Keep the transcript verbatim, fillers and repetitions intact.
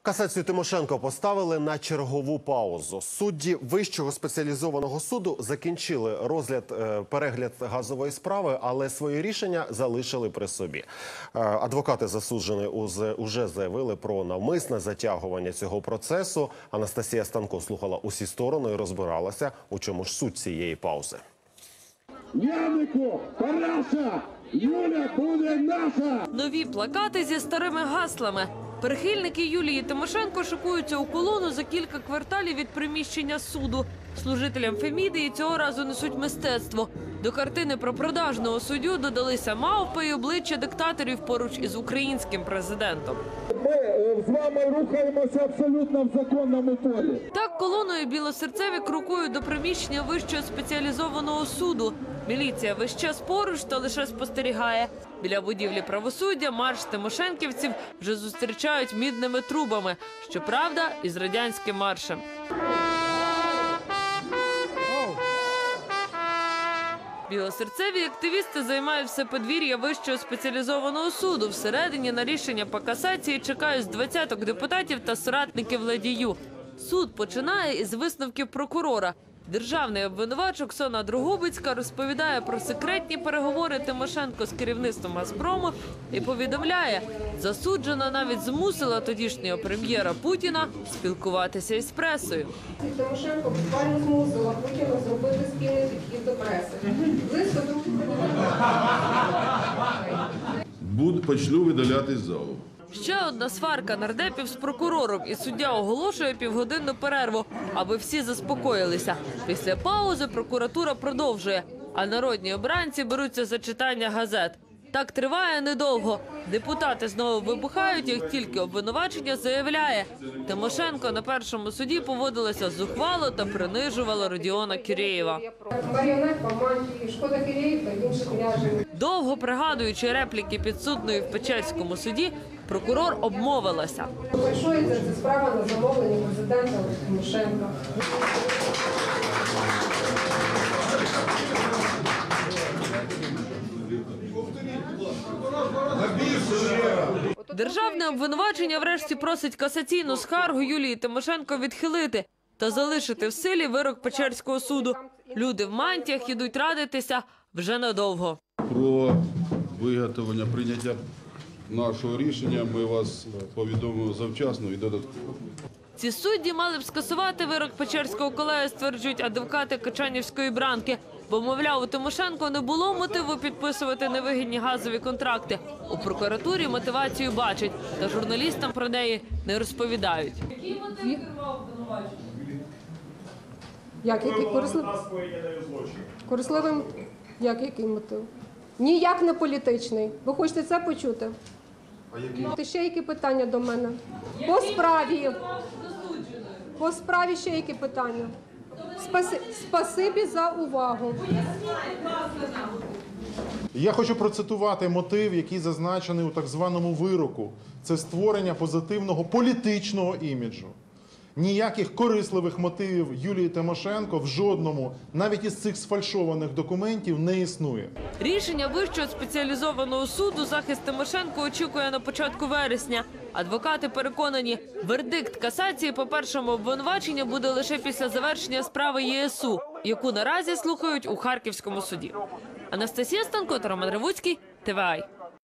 Касацію Тимошенко поставили на чергову паузу. Судді Вищого спеціалізованого суду закінчили розгляд, перегляд газової справи, але своє рішення залишили при собі. Адвокати засудженої уже заявили про навмисне затягування цього процесу. Анастасія Станко слухала усі сторони і розбиралася, у чому ж суть цієї паузи. Янику, Параша, Юля буде наша! Нові плакати зі старими гаслами. Прихильники Юлії Тимошенко шикуються у колону за кілька кварталів від приміщення суду. Служителям Феміди цього разу несуть мистецтво. До картини про продажного суддю додалися мавпи і обличчя диктаторів поруч із українським президентом. Ми з вами рухаємося абсолютно в законному полі. Так колоною білосерцеві крокують до приміщення Вищого спеціалізованого суду. Міліція весь час поруч та лише спостерігає. Біля будівлі правосуддя марш тимошенківців вже зустрічають мідними трубами. Щоправда, із радянським маршем. Білосерцеві активісти займають все подвір'я Вищого спеціалізованого суду. Всередині на рішення по касації чекають з двадцяток депутатів та соратників Ладію. Суд починає із висновків прокурора. Державний обвинувач Оксана Дрогобицька розповідає про секретні переговори Тимошенко з керівництвом Газпрому і повідомляє, засуджена навіть змусила тодішнього прем'єра Путіна спілкуватися із пресою. Тимошенко буквально змусила Путіна зробити спільний підхід до преси. Буду, почну видалятись з залу. Ще одна сварка нардепів з прокурором, і суддя оголошує півгодинну перерву, аби всі заспокоїлися. Після паузи прокуратура продовжує, а народні обранці беруться за читання газет. Так триває недовго. Депутати знову вибухають, як тільки обвинувачення заявляє, Тимошенко на першому суді поводилася зухвало та принижувала Родіона Кірєєва. Маріонетка, мантії, Шкода Кірєєв та інших ряжених. Довго пригадуючи репліки підсудної в Печерському суді, прокурор обмовилася. Вирішується ця справа на замовлення президента Тимошенка. Державне обвинувачення врешті просить касаційну скаргу Юлії Тимошенко відхилити та залишити в силі вирок Печерського суду. Люди в мантіях ідуть радитися вже надовго. Про виготовлення, прийняття нашого рішення ми вас повідомимо завчасно і додатково. Ці судді мали б скасувати вирок Печерського колегія, стверджують адвокати Качанівської бранки. Бо, мовляв, у Тимошенко не було мотиву підписувати невигідні газові контракти. У прокуратурі мотивацію бачать, та журналістам про неї не розповідають. Який мотив керував обвинувачення? Як, який корисливий? Корисливим, як, який мотив? Ніяк не політичний. Ви хочете це почути? А які? Ще які питання до мене? По справі. По справі ще які питання? Спаси... Спасибі за увагу. Я хочу процитувати мотив, який зазначений у так званому вироку. Це створення позитивного політичного іміджу. Ніяких корисливих мотивів Юлії Тимошенко в жодному, навіть із цих сфальшованих документів, не існує. Рішення Вищого спеціалізованого суду захист Тимошенко очікує на початку вересня. Адвокати переконані, вердикт касації по першому обвинуваченню буде лише після завершення справи ЄСУ, яку наразі слухають у Харківському суді. Анастасія Станко та Роман Ревуцький, ТВА.